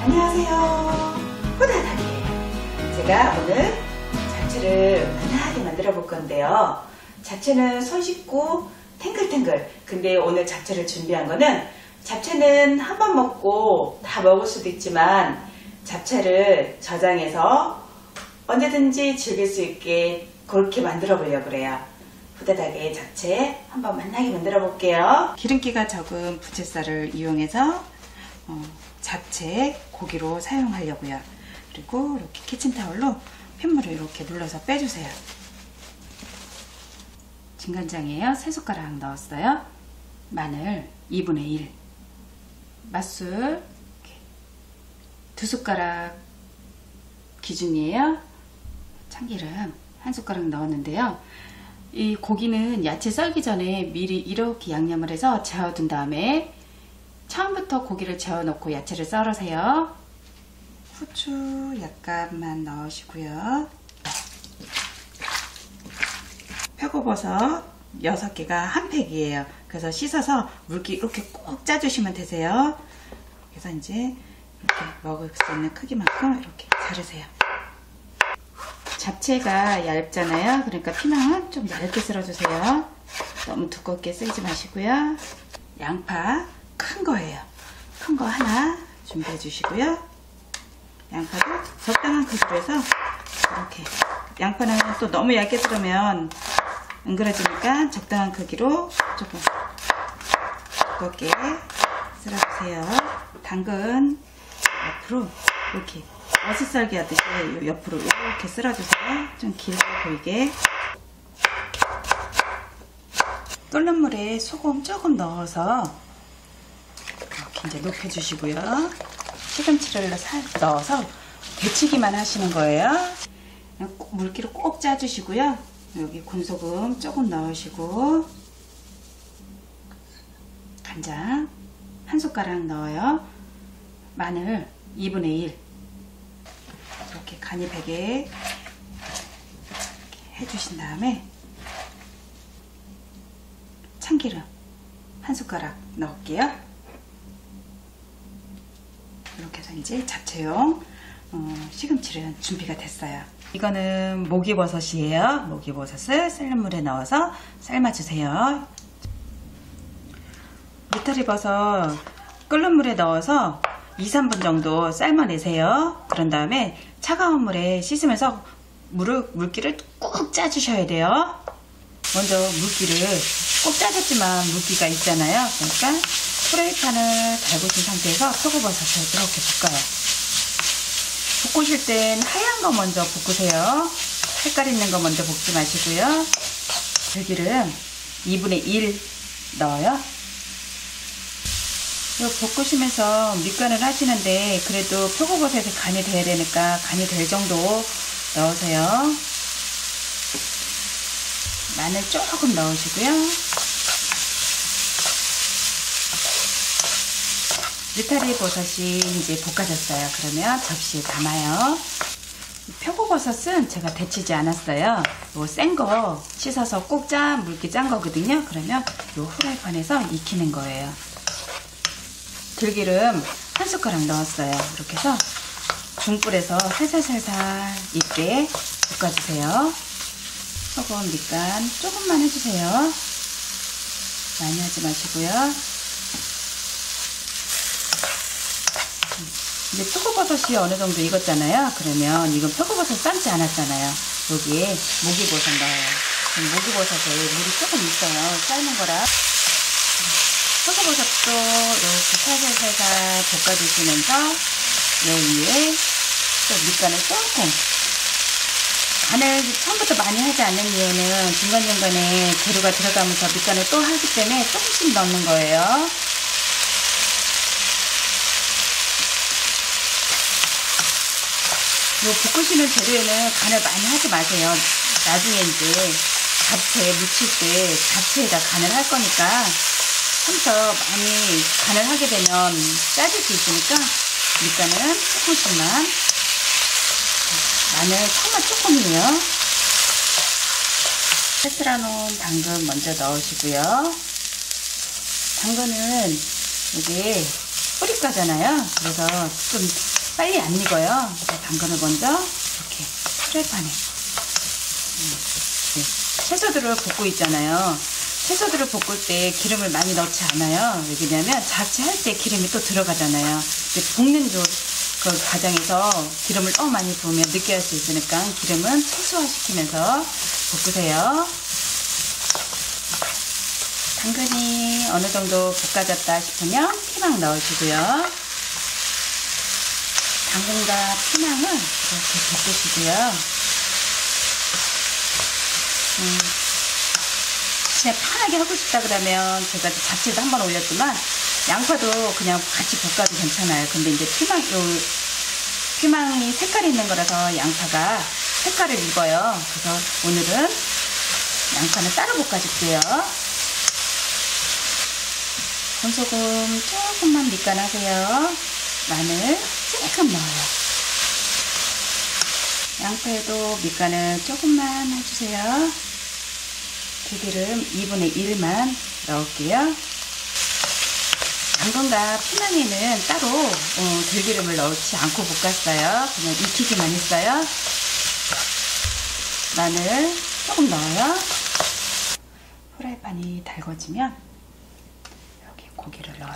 안녕하세요. 호다닥이. 제가 오늘 잡채를 편하게 만들어 볼 건데요. 잡채는 손 씻고 탱글탱글. 근데 오늘 잡채를 준비한 거는, 잡채는 한 번 먹고 다 먹을 수도 있지만 잡채를 저장해서 언제든지 즐길 수 있게 그렇게 만들어 보려고 그래요. 호다닥의 잡채 한번 만나게 만들어 볼게요. 기름기가 적은 부채살을 이용해서 잡채 고기로 사용하려고요. 그리고 이렇게 키친타올로 핏물을 이렇게 눌러서 빼주세요. 진간장이에요. 3숟가락 넣었어요. 마늘 2분의 1, 맛술 2숟가락 기준이에요. 참기름 1숟가락 넣었는데요. 이 고기는 야채 썰기 전에 미리 이렇게 양념을 해서 재워둔 다음에 처음부터 고기를 재워놓고 야채를 썰으세요. 후추 약간만 넣으시고요. 표고버섯 6개가 한 팩이에요. 그래서 씻어서 물기 이렇게 꼭 짜주시면 되세요. 그래서 이제 이렇게 먹을 수 있는 크기만큼 이렇게 자르세요. 잡채가 얇잖아요. 그러니까 피망은 좀 얇게 썰어주세요. 너무 두껍게 썰지 마시고요. 양파 큰 거예요. 큰 거 하나 준비해 주시고요. 양파도 적당한 크기로 해서 이렇게, 양파는 또 너무 얇게 썰으면 응그러지니까 적당한 크기로 조금 두껍게 썰어주세요. 당근 옆으로 이렇게 버섯 썰기 하듯이 옆으로 이렇게 썰어주세요. 좀 길게 보이게. 끓는 물에 소금 조금 넣어서 이렇게 이제 높여주시고요. 시금치를 넣어서 데치기만 하시는 거예요. 물기를 꼭 짜주시고요. 여기 군소금 조금 넣으시고, 간장 1숟가락 넣어요. 마늘 2분의 1, 이렇게 간이 배게 해주신 다음에 참기름 1숟가락 넣을게요. 이렇게 해서 이제 잡채용 시금치는 준비가 됐어요. 이거는 목이버섯이에요. 목이버섯을 끓는 물에 넣어서 삶아주세요. 느타리버섯 끓는 물에 넣어서 2~3분 정도 삶아내세요. 그런 다음에 차가운 물에 씻으면서 물기를 꾹 짜주셔야 돼요. 먼저 물기를 꼭 짜줬지만 물기가 있잖아요. 그러니까 프라이팬을 달구신 상태에서 표고버섯을 이렇게 볶아요. 볶으실 땐 하얀 거 먼저 볶으세요. 색깔 있는 거 먼저 볶지 마시고요. 들기름 2분의 1 넣어요. 볶으시면서 밑간을 하시는데 그래도 표고버섯이 간이 돼야 되니까 간이 될 정도 넣으세요. 마늘 조금 넣으시고요. 느타리 버섯이 이제 볶아졌어요. 그러면 접시에 담아요. 표고버섯은 제가 데치지 않았어요. 요 센 거 씻어서 꼭 물기 짠 거거든요. 그러면 요 후라이팬에서 익히는 거예요. 들기름 1숟가락 넣었어요. 이렇게 해서 중불에서 살살살살 익게 볶아주세요. 소금, 밑간 조금만 해주세요. 많이 하지 마시고요. 이제 표고버섯이 어느 정도 익었잖아요. 그러면 이건 표고버섯 삶지 않았잖아요. 여기에 목이버섯 넣어요. 목이버섯에 물이 조금 있어요. 삶은 거라. 표고버섯도 이렇게 살살살살 볶아주시면서 여기에 또 밑간을 조금, 간을 처음부터 많이 하지 않는 이유는 중간중간에 재료가 들어가면서 밑간을 또 하기 때문에 조금씩 넣는 거예요. 요 볶으시는 재료에는 간을 많이 하지 마세요. 나중에 이제 잡채 무칠 때 잡채에다 간을 할 거니까 처음부터 많이 간을 하게 되면 짜질 수 있으니까 밑간은 조금씩만. 마늘 정말 조금이에요. 패스라 놓은 당근 먼저 넣으시고요. 당근은 이게 뿌리가잖아요. 그래서 좀 빨리 안 익어요. 당근을 먼저 이렇게 프라이팬에 채소들을 볶고 있잖아요. 채소들을 볶을 때 기름을 많이 넣지 않아요. 왜냐면 자체할 때 기름이 또 들어가잖아요. 볶는 그 과정에서 기름을 너무 많이 부으면 느끼할 수 있으니까 기름은 최소화시키면서 볶으세요. 당근이 어느 정도 볶아졌다 싶으면 피망 넣으시고요. 당근과 피망은 이렇게 볶으시고요. 그냥 편하게 하고 싶다 그러면 제가 잡채도 한번 올렸지만 양파도 그냥 같이 볶아도 괜찮아요. 근데 이제 피망이 색깔이 있는 거라서 양파가 색깔을 입어요. 그래서 오늘은 양파는 따로 볶아줄게요. 건소금 조금만 밑간하세요. 마늘 조금 넣어요. 양파에도 밑간을 조금만 해주세요. 들기름 2분의 1만 넣을게요. 당근과 피망에는 따로 들기름을 넣지 않고 볶았어요. 그냥 익히기만 했어요. 마늘 조금 넣어요. 프라이팬이 달궈지면 여기 고기를 넣어요.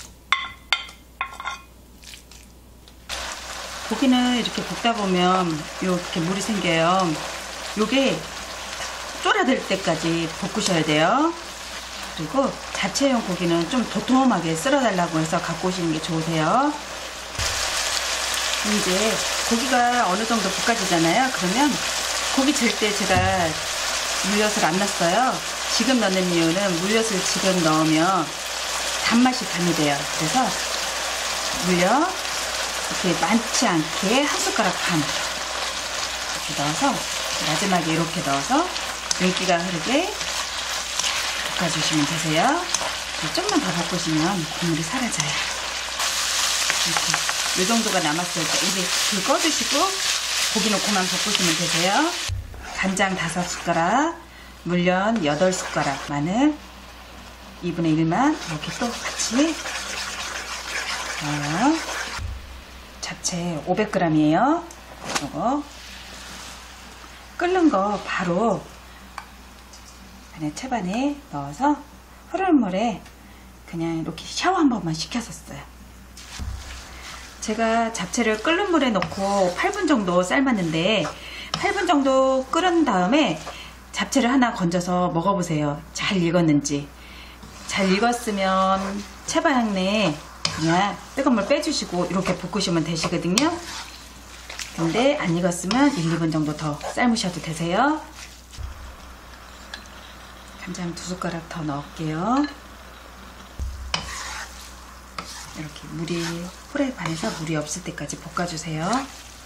고기는 이렇게 볶다 보면 이렇게 물이 생겨요. 요게 쫄아들 때까지 볶으셔야 돼요. 그리고 자체용 고기는 좀 도톰하게 썰어달라고 해서 갖고 오시는 게 좋으세요. 이제 고기가 어느 정도 볶아지잖아요. 그러면 고기 질 때 제가 물엿을 안 넣었어요. 지금 넣는 이유는 물엿을 지금 넣으면 단맛이 가미돼요. 그래서 물엿 이렇게 많지 않게 한 숟가락 반 이렇게 넣어서 마지막에 이렇게 넣어서 윤기가 흐르게 볶아주시면 되세요. 좀만 더 볶으시면 국물이 사라져요. 이렇게 이 정도가 남았을 때 이제 불 꺼주시고 고기는 그만 볶으시면 되세요. 간장 5숟가락, 물엿 8숟가락, 마늘 2분의 1만 이렇게 또 같이 넣어요. 잡채 500g이에요. 이거 끓는 거 바로 채반에 넣어서 흐르는 물에 그냥 이렇게 샤워 한 번만 시켰었어요. 제가 잡채를 끓는 물에 넣고 8분 정도 삶았는데 8분 정도 끓은 다음에 잡채를 하나 건져서 먹어보세요. 잘 익었는지. 잘 익었으면 채반 내에 그냥 뜨거운 물 빼주시고 이렇게 볶으시면 되시거든요. 근데 안 익었으면 1, 2분 정도 더 삶으셔도 되세요. 간장 2숟가락 더 넣을게요. 이렇게 프라이팬에서 물이 없을 때까지 볶아주세요.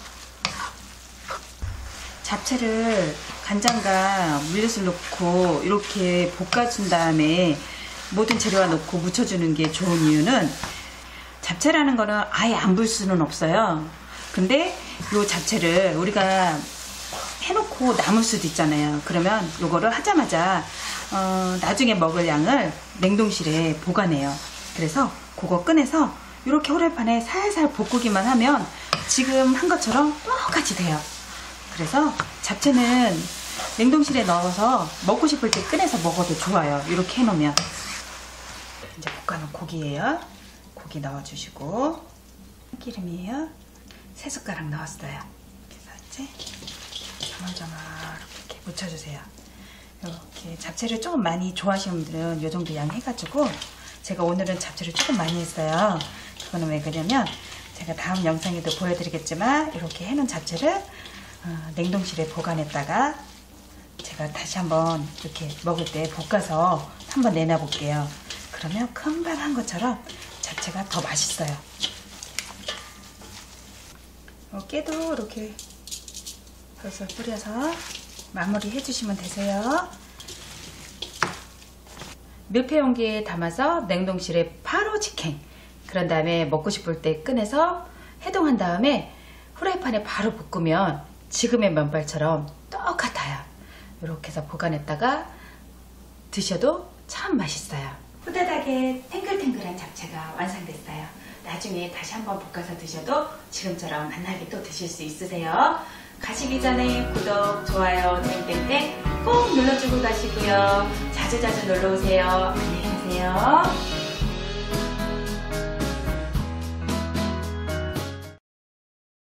잡채를 간장과 물엿을 넣고 이렇게 볶아준 다음에 모든 재료와 넣고 묻혀주는 게 좋은 이유는 잡채라는 거는 아예 안 불 수는 없어요. 근데 이 잡채를 우리가 해놓고 남을 수도 있잖아요. 그러면 요거를 하자마자 나중에 먹을 양을 냉동실에 보관해요. 그래서 그거 꺼내서 이렇게 후라이팬에 살살 볶기만 하면 지금 한 것처럼 똑같이 돼요. 그래서 잡채는 냉동실에 넣어서 먹고 싶을 때 꺼내서 먹어도 좋아요. 이렇게 해놓으면. 이제 볶아놓은 고기예요. 고기 넣어주시고 기름이에요. 3숟가락 넣었어요. 그래서 이제 조물조물 이렇게 묻혀주세요. 이렇게 잡채를 조금 많이 좋아하시는 분들은 이 정도 양 해가지고 제가 오늘은 잡채를 조금 많이 했어요. 그거는 왜 그러냐면 제가 다음 영상에도 보여드리겠지만 이렇게 해놓은 잡채를 냉동실에 보관했다가 제가 다시 한번 이렇게 먹을 때 볶아서 한번 내놔 볼게요. 그러면 금방 한 것처럼 잡채가 더 맛있어요. 깨도 이렇게 벌써 뿌려서 마무리 해주시면 되세요. 밀폐 용기에 담아서 냉동실에 바로 직행. 그런 다음에 먹고 싶을 때 꺼내서 해동한 다음에 후라이팬에 바로 볶으면 지금의 면발처럼 똑같아요. 이렇게 해서 보관했다가 드셔도 참 맛있어요. 후다닥에 탱글탱글한 맛있는 잡채가 완성됐어요. 나중에 다시 한번 볶아서 드셔도 지금처럼 맛나게 또 드실 수 있으세요. 가시기 전에 구독, 좋아요, 땡땡땡 꼭 눌러주고 가시고요. 자주자주 놀러오세요. 안녕히 계세요.